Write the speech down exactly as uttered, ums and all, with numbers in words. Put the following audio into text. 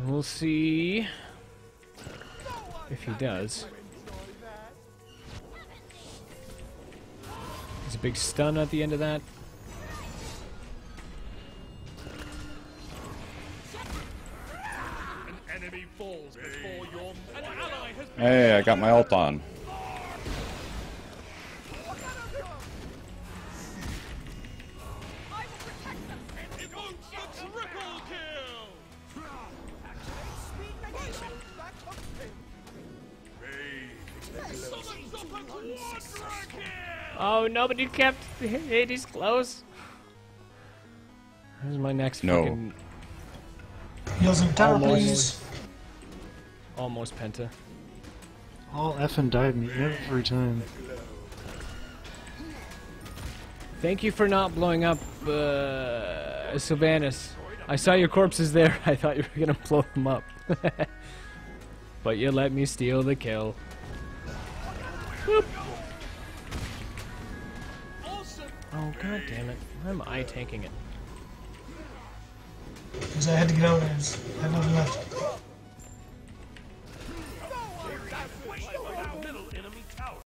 We'll see if he does. There's a big stun at the end of that. Hey, I got my ult on. Oh, nobody kept Hades close. Where's my next No. fucking... Heals and tower, Almost. please. Almost Penta. All effing died me every time. Thank you for not blowing up uh, Sylvanas. I saw your corpses there. I thought you were gonna blow them up. But you let me steal the kill. Whoop. Oh, god damn it. Why am I tanking it? Because I had to get out of there. I had nothing left.